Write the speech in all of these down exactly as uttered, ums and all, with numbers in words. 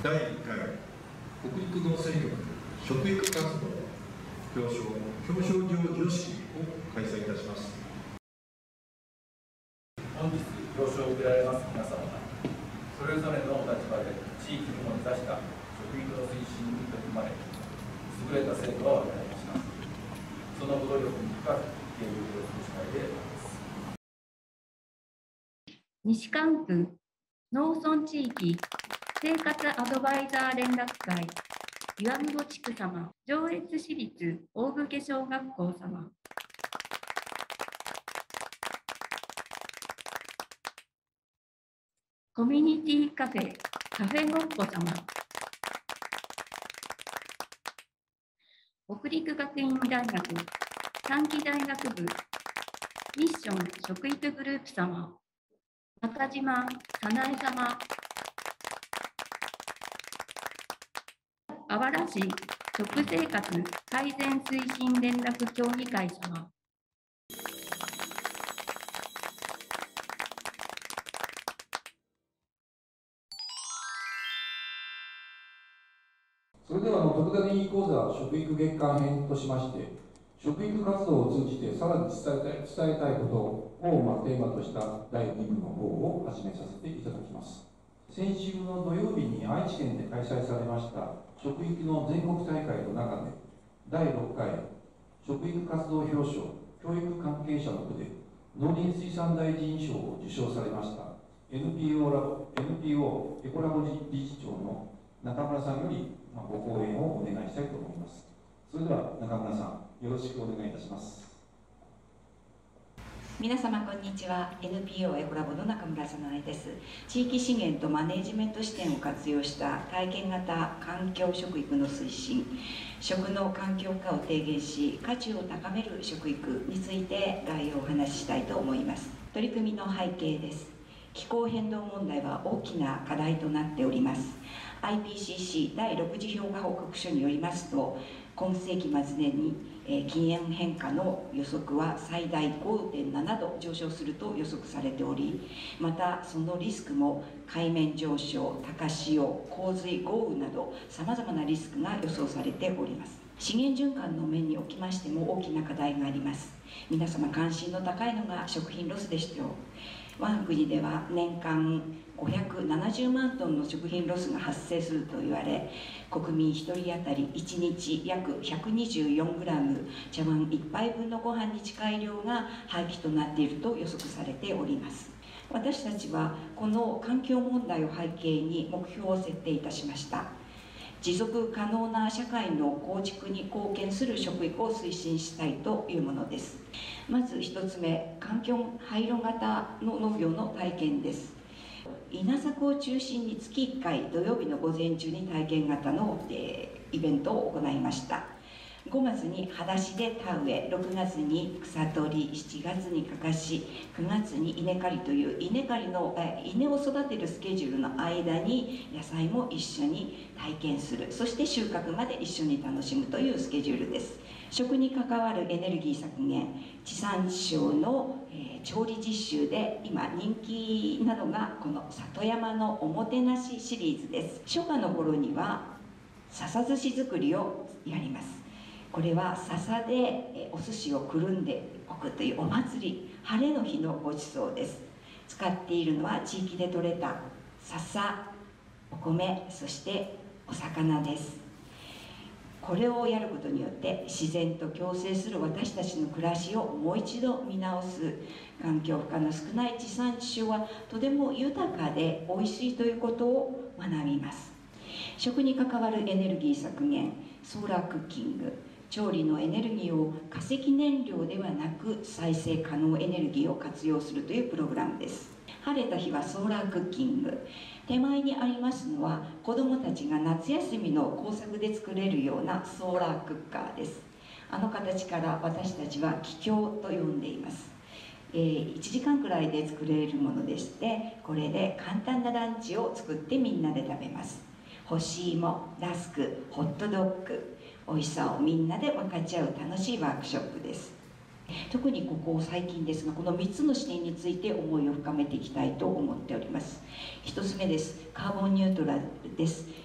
だいいっかい北陸農政局食育活動表彰表彰状授与式を開催いたします。 本日表彰を受けられます皆様がそれぞれのお立場で地域にも根ざした食育の推進に取り組まれ優れた成果を上げられました。そのご努力に深く敬意を表する次第であります。 西関区農村地域生活アドバイザー連絡会岩室地区様、上越市立大武家小学校様、コミュニティカフェカフェごっこ様、北陸学院大学短期大学部ミッション食育グループ様、中島早苗様、あわら市食生活改善推進連絡協議会様、 それではあの特ダネ講座食育月間編としまして、食育活動を通じてさらに伝えたい伝えたいことを、まあ、テーマとしただいに部の方を始めさせていただきます。先週の土曜日に愛知県で開催されました食育の全国大会の中でだいろっかい食育活動表彰教育関係者の部で農林水産大臣賞を受賞されました エヌピーオー ラボ エヌピーオー エコラボ理事長の中村さんよりご講演をお願いしたいと思います。それでは中村さん、よろしくお願いいたします。 皆様こんにちは。 エヌピーオー エコラボの中村早苗です。地域資源とマネジメント視点を活用した体験型環境食育の推進、食の環境化を低減し価値を高める食育について概要をお話ししたいと思います。取り組みの背景です。気候変動問題は大きな課題となっております。 アイピーシーシー だいろく次評価報告書によりますと、今世紀末年に気温変化の予測は最大 ごてんななど上昇すると予測されており、またそのリスクも海面上昇、高潮、洪水、豪雨などさまざまなリスクが予想されております。資源循環の面におきましても大きな課題があります。皆様関心の高いのが食品ロスでしょう。我が国では年間ごひゃくななじゅうまんトンの食品ロスが発生すると言われ、国民ひとり当たりいちにち約ひゃくにじゅうよんグラム、茶碗いっぱいぶんのご飯に近い量が廃棄となっていると予測されております。私たちはこの環境問題を背景に目標を設定いたしました。持続可能な社会の構築に貢献する食育を推進したいというものです。まず一つ目、環境配慮型の農業の体験です。稲作を中心に月いっかい土曜日の午前中に体験型の、えー、イベントを行いました。ごがつに裸足で田植え、ろくがつに草取り、しちがつにかかし、くがつに稲刈りという稲刈りのえ稲を育てるスケジュールの間に野菜も一緒に体験する、そして収穫まで一緒に楽しむというスケジュールです。食に関わるエネルギー削減、地産地消の、えー、調理実習で今人気なのがこの里山のおもてなしシリーズです。初夏の頃には笹寿司作りをやります。これは笹でお寿司をくるんでおくというお祭り、晴れの日のごちそうです。使っているのは地域で採れた笹、お米、そしてお魚です。これをやることによって自然と共生する私たちの暮らしをもう一度見直す、環境負荷の少ない地産地消はとても豊かでおいしいということを学びます。食に関わるエネルギー削減、ソーラークッキング、調理のエネルギーを化石燃料ではなく再生可能エネルギーを活用するというプログラムです。晴れた日はソーラークッキング、手前にありますのは子どもたちが夏休みの工作で作れるようなソーラークッカーです。あの形から私たちは気境と呼んでいます。えー、いちじかんくらいで作れるものでして、これで簡単なランチを作ってみんなで食べます。干し芋、ラスク、ホットドッグ、美味しさをみんなで分かち合う楽しいワークショップです。特にここ最近ですが、このみっつの視点について思いを深めていきたいと思っております。ひとつめです。カーボンニュートラルです。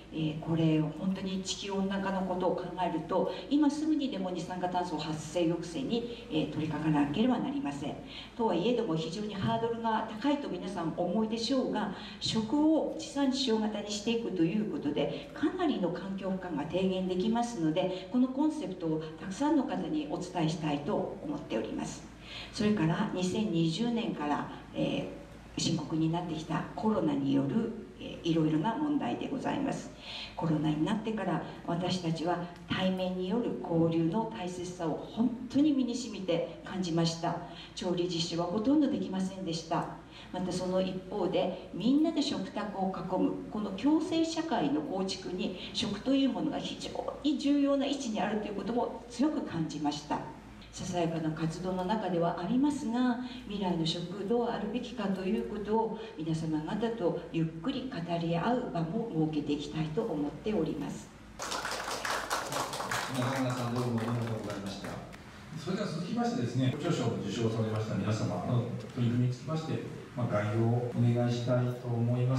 えー、これ本当に地球温暖化のことを考えると今すぐにでも二酸化炭素発生抑制に、えー、取り掛かなければなりません。とはいえども非常にハードルが高いと皆さんお思いでしょうが、食を地産地消型にしていくということでかなりの環境負荷が低減できますので、このコンセプトをたくさんの方にお伝えしたいと思っております。それからにせんにじゅうねんから、えー、深刻になってきたコロナによる、えー、いろいろな問題でございます。コロナになってから私たちは対面による交流の大切さを本当に身にしみて感じました。調理実習はほとんどできませんでした。またその一方でみんなで食卓を囲むこの共生社会の構築に食というものが非常に重要な位置にあるということも強く感じました。ささやかな活動の中ではありますが、未来の食どうあるべきかということを皆様方とゆっくり語り合う場も設けていきたいと思っております。 中村さん、どうもありがとうございました。それでは続きましてですね、著書を受賞されました皆様の取り組みにつきまして、まあ、概要をお願いしたいと思います。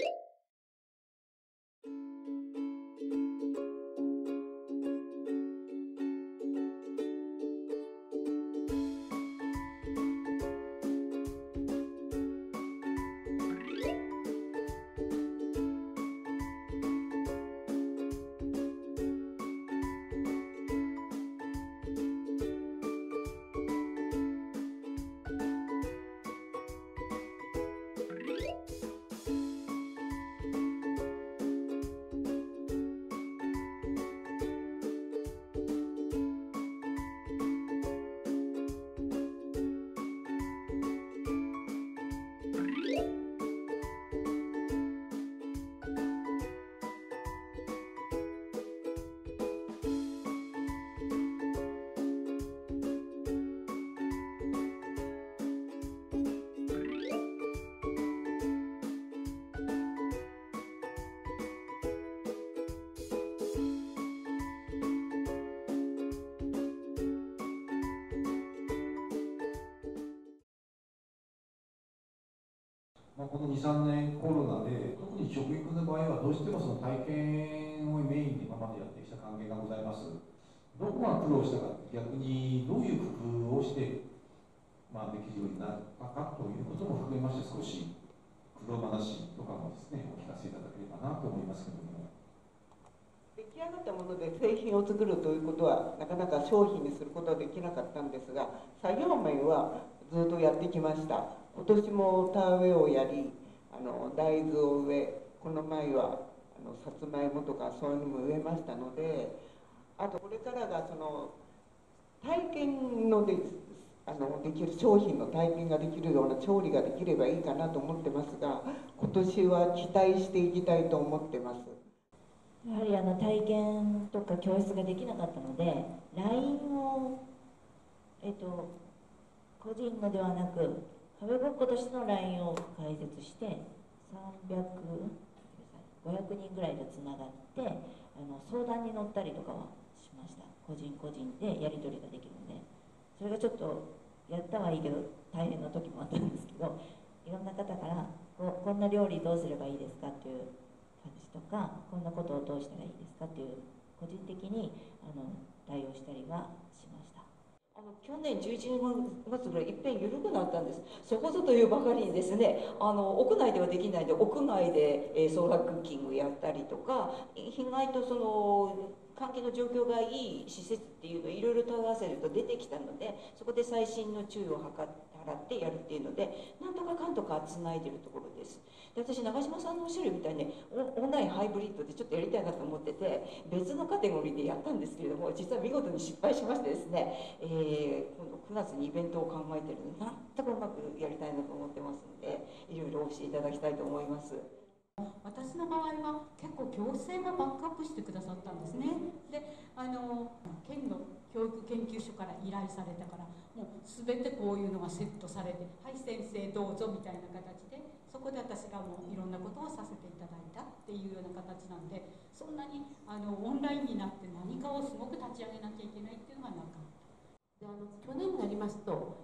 まあ、このに、さんねんコロナで、特に食育の場合はどうしてもその体験をメインに今までやってきた関係がございます。どこが苦労したか、逆にどういう工夫をして、まあ、できるようになったかということも含めまして、少し苦労話とかもですね、お聞かせいただければなと思いますけれども。 出来上がったもので製品を作るということはなかなか商品にすることはできなかったんですが、作業面はずっとやってきました。今年も田植えをやり、あの大豆を植え、この前はあのさつまいもとかそういうのも植えましたので、あとこれからがその体験のであのできる商品の体験ができるような調理ができればいいかなと思ってますが、今年は期待していきたいと思ってます。 やはりあの体験とか教室ができなかったので ライン を、えっと、個人のではなく壁ごっことしての ライン を開設してさんびゃく、ごひゃくにんぐらいでつながってあの相談に乗ったりとかはしました。個人個人でやり取りができるので、それがちょっとやったはいいけど大変な時もあったんですけど、いろんな方からこうこんな料理どうすればいいですかっていう感じとか、こんなことをどうしたらいいですかっていう個人的にあの対応したりはしました。 あの去年じゅういちがつぐらいいっぺん緩くなったんです。そこぞというばかりにですね、あの屋内ではできないで屋外で、えー、ソーラークッキングやったりとか、意外とその換気の状況がいい施設っていうのをいろいろ問い合わせると出てきたので、そこで細心の注意を払ってやるっていうので、なんとかかんとかつないでるところです。で、私長嶋さんのおっしゃるみたいにオンラインハイブリッドでちょっとやりたいなと思ってて、別のカテゴリーでやったんですけれども、実は見事に失敗しましてですね、えー、今度くがつにイベントを考えてるので、なんとかうまくやりたいなと思ってますので、いろいろお教えいただきたいと思います。 私の場合は結構行政がバックアップしてくださったんですね。で、あの県の教育研究所から依頼されたから、もう全てこういうのがセットされて、はい先生どうぞみたいな形で、そこで私がもういろんなことをさせていただいたっていうような形なんで、そんなにあのオンラインになって何かをすごく立ち上げなきゃいけないっていうのがなかった。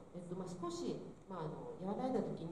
であの去年になりますと、えっとまあ、少し、まあ、あの和らいだ時に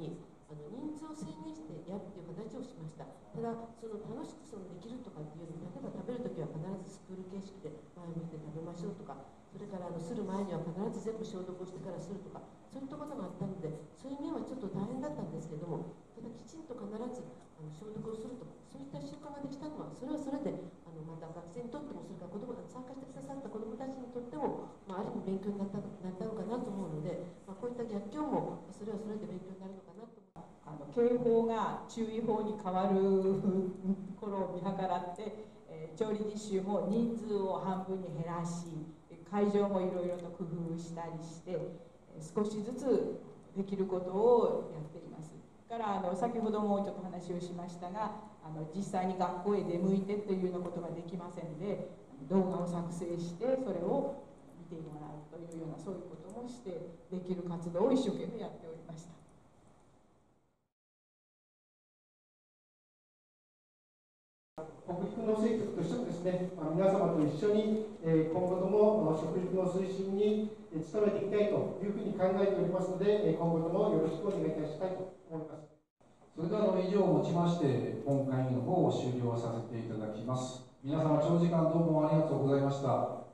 あの人数を制限してやるっていう形をしました。ただその楽しくそのできるとかっていうの例えば食べるときは必ずスプール形式で前を向いて食べましょうとか、それからあのする前には必ず全部消毒をしてからするとか、そういったことがあったので、そういう面はちょっと大変だったんですけども、ただきちんと必ずあの消毒をするとか、そういった習慣ができたのは、それはそれであのまた学生にとっても、それから子ども参加してくださった子どもたちにとっても、まあ、ある意味勉強になったなったのかなと思うので、まあ、こういった逆境もそれはそれで勉強になるのかなと思います。 あの警報が注意報に変わる頃を見計らって、えー、調理実習も人数を半分に減らし、会場もいろいろと工夫したりして、少しずつできることをやっています。からあの先ほどもちょっと話をしましたが、あの実際に学校へ出向いてというようなことができませんで、動画を作成してそれを見てもらうというような、そういうこともしてできる活動を一生懸命やっておりました。 北陸農政局としてもですね、皆様と一緒に今後とも食育の推進に努めていきたいというふうに考えておりますので、今後ともよろしくお願いいたしたいと思います。 それでは以上をもちまして本会議の方を終了させていただきます。皆様長時間どうもありがとうございました。